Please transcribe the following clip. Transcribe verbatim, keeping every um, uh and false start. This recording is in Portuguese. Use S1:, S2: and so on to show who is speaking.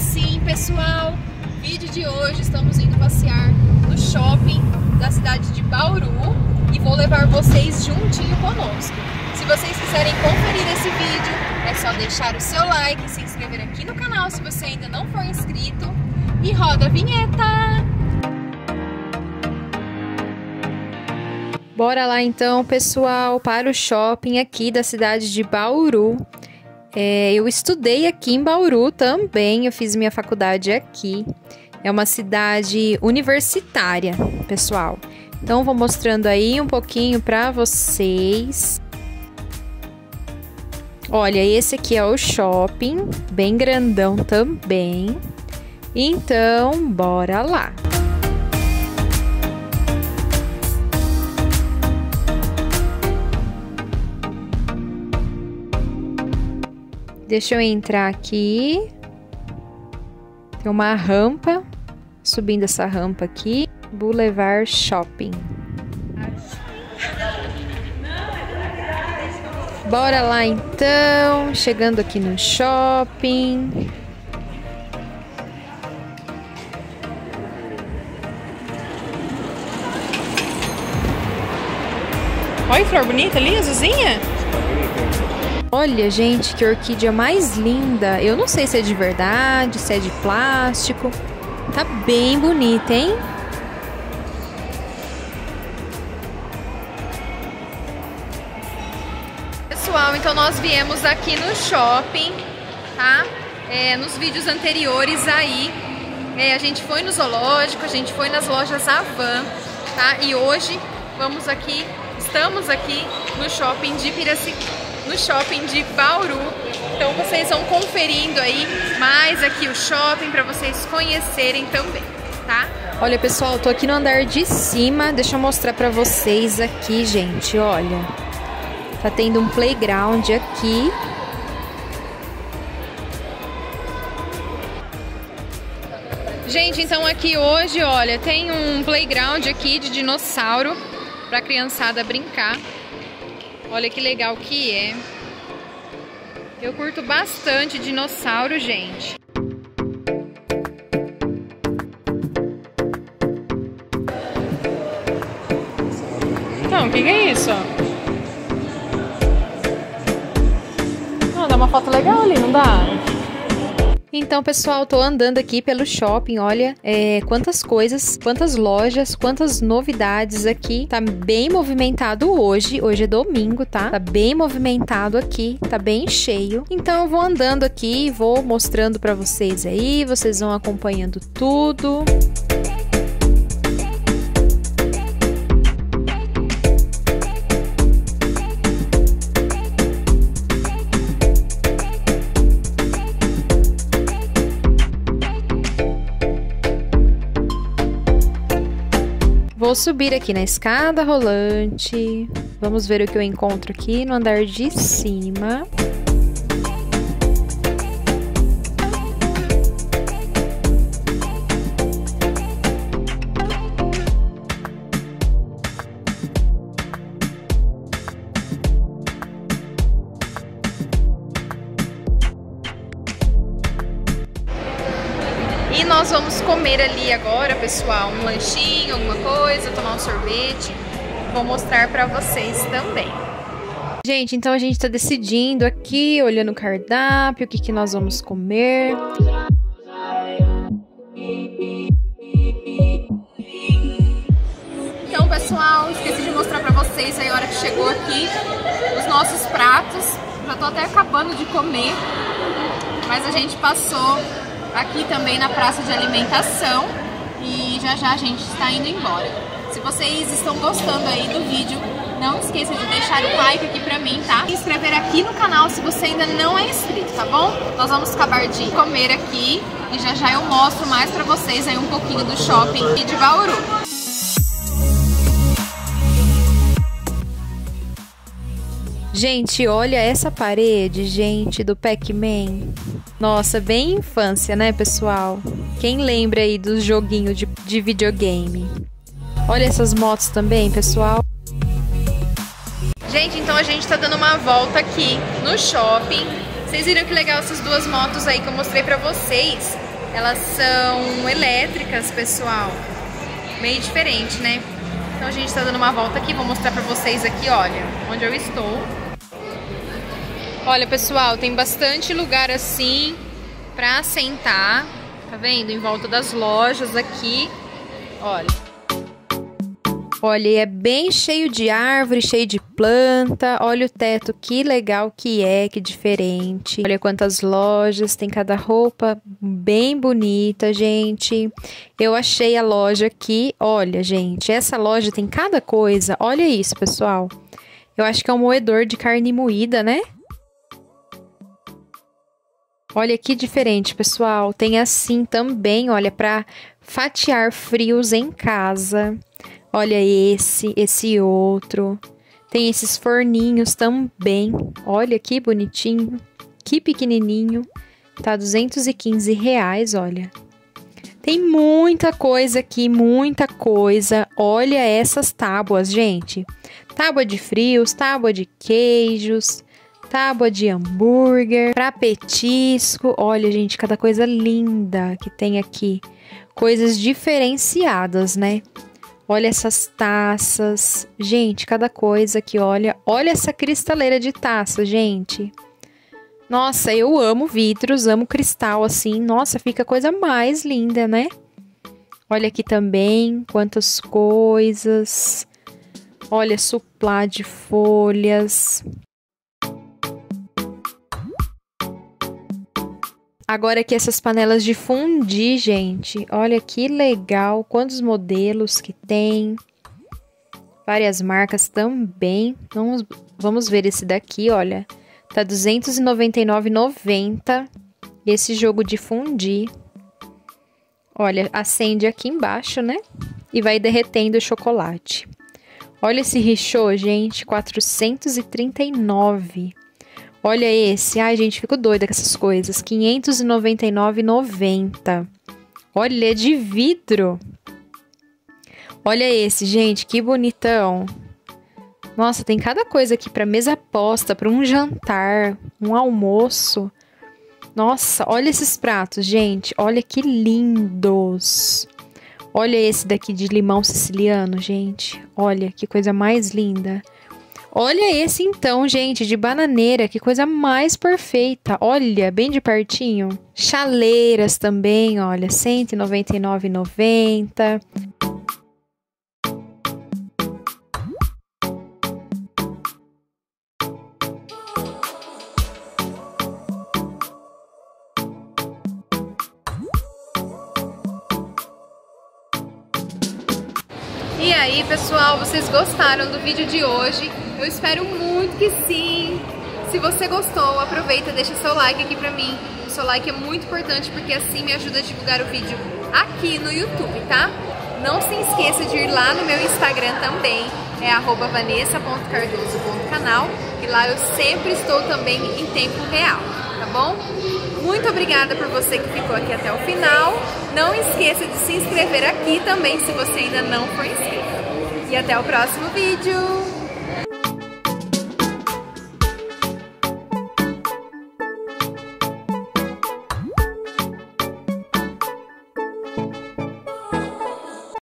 S1: sim, pessoal, vídeo de hoje, estamos indo passear no shopping da cidade de Bauru e vou levar vocês juntinho conosco. Se vocês quiserem conferir esse vídeo, é só deixar o seu like e se inscrever aqui no canal se você ainda não for inscrito. E roda a vinheta! Bora lá então, pessoal, para o shopping aqui da cidade de Bauru. É, eu estudei aqui em Bauru também, eu fiz minha faculdade aqui. É uma cidade universitária, pessoal. Então, vou mostrando aí um pouquinho para vocês. Olha, esse aqui é o shopping, bem grandão também. Então, bora lá! Deixa eu entrar aqui. Tem uma rampa. Subindo essa rampa aqui. Boulevard Shopping. Bora lá então. Chegando aqui no shopping. Olha que flor bonita ali, azulzinha. Olha, gente, que orquídea mais linda. Eu não sei se é de verdade, se é de plástico. Tá bem bonita, hein? Pessoal, então nós viemos aqui no shopping, tá? É, nos vídeos anteriores aí, é, a gente foi no zoológico, a gente foi nas lojas Avan, tá? E hoje vamos aqui, estamos aqui no shopping de Piracicaba. No shopping de Bauru. Então vocês vão conferindo aí mais aqui o shopping para vocês conhecerem também, tá? Olha, pessoal, eu tô aqui no andar de cima. Deixa eu mostrar para vocês aqui, gente, olha. Tá tendo um playground aqui. Gente, então aqui hoje, olha, tem um playground aqui de dinossauro pra criançada brincar. Olha que legal que é. Eu curto bastante dinossauro, gente. Então, o que, que é isso? Ah, dá uma foto legal ali, não dá? Então, pessoal, tô andando aqui pelo shopping, olha, é, quantas coisas, quantas lojas, quantas novidades aqui. Tá bem movimentado hoje, hoje é domingo, tá? Tá bem movimentado aqui, tá bem cheio. Então, eu vou andando aqui, vou mostrando pra vocês aí, vocês vão acompanhando tudo. Vou subir aqui na escada rolante. Vamos ver o que eu encontro aqui no andar de cima. E nós vamos comer ali agora, pessoal, um lanchinho, alguma coisa, tomar um sorvete. Vou mostrar pra vocês também. Gente, então a gente tá decidindo aqui, olhando o cardápio, o que que nós vamos comer. Então, pessoal, esqueci de mostrar pra vocês aí a hora que chegou aqui os nossos pratos. Já tô até acabando de comer, mas a gente passou aqui também na praça de alimentação e já já a gente está indo embora. Se vocês estão gostando aí do vídeo, não esqueça de deixar o like aqui pra mim, tá? E inscrever aqui no canal se você ainda não é inscrito, tá bom? Nós vamos acabar de comer aqui e já já eu mostro mais pra vocês aí um pouquinho do shopping aqui de Bauru. Gente, olha essa parede, gente, do Pac-Man. Nossa, bem infância, né, pessoal? Quem lembra aí dos joguinhos de, de videogame? Olha essas motos também, pessoal. Gente, então a gente tá dando uma volta aqui no shopping. Vocês viram que legal essas duas motos aí que eu mostrei pra vocês? elas são elétricas, pessoal. Meio diferente, né? Então a gente tá dando uma volta aqui, vou mostrar pra vocês aqui, olha, onde eu estou. Olha, pessoal, tem bastante lugar assim pra sentar, tá vendo? Em volta das lojas aqui, olha. Olha, é bem cheio de árvore, cheio de planta. Olha o teto, que legal que é, que diferente. Olha quantas lojas, tem cada roupa bem bonita, gente. Eu achei a loja aqui, olha, gente, essa loja tem cada coisa. Olha isso, pessoal. Eu acho que é um moedor de carne moída, né? Olha que diferente, pessoal. Tem assim também, olha, para fatiar frios em casa. Olha esse, esse outro. Tem esses forninhos também. Olha que bonitinho, que pequenininho. Tá duzentos e quinze reais, olha. Tem muita coisa aqui, muita coisa. Olha essas tábuas, gente. Tábua de frios, tábua de queijos, tábua de hambúrguer, pra petisco. Olha, gente, cada coisa linda que tem aqui. Coisas diferenciadas, né? Olha essas taças. Gente, cada coisa aqui, olha. Olha essa cristaleira de taça, gente. Nossa, eu amo vidros, amo cristal, assim. Nossa, fica a coisa mais linda, né? Olha aqui também, quantas coisas. Olha, suplá de folhas. Agora aqui essas panelas de fundir, gente. Olha que legal. Quantos modelos que tem. Várias marcas também. Vamos, vamos ver esse daqui, olha. Tá duzentos e noventa e nove reais e noventa centavos. Esse jogo de fundir. Olha, acende aqui embaixo, né? E vai derretendo o chocolate. Olha esse richô, gente. quatrocentos e trinta e nove reais. Olha esse. Ai, gente, fico doida com essas coisas. quinhentos e noventa e nove reais e noventa centavos. Olha, é de vidro. Olha esse, gente, que bonitão. Nossa, tem cada coisa aqui para mesa posta, para um jantar, um almoço. Nossa, olha esses pratos, gente. Olha que lindos. Olha esse daqui de limão siciliano, gente. Olha que coisa mais linda. Olha esse então, gente, de bananeira, que coisa mais perfeita. Olha, bem de pertinho. Chaleiras também, olha, cento e noventa e nove reais e noventa centavos. E aí, pessoal, vocês gostaram do vídeo de hoje? Eu espero muito que sim. Se você gostou, aproveita, deixa seu like aqui pra mim. O seu like é muito importante porque assim me ajuda a divulgar o vídeo aqui no YouTube, tá? Não se esqueça de ir lá no meu Instagram também, é arroba vanessa ponto cardoso ponto canal, e lá eu sempre estou também em tempo real, tá bom? Muito obrigada por você que ficou aqui até o final. Não esqueça de se inscrever aqui também se você ainda não for inscrito. E até o próximo vídeo!